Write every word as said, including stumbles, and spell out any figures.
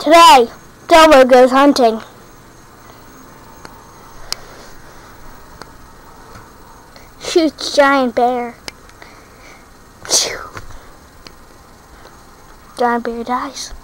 Today, Delbert goes hunting. Shoots giant bear. Giant bear dies.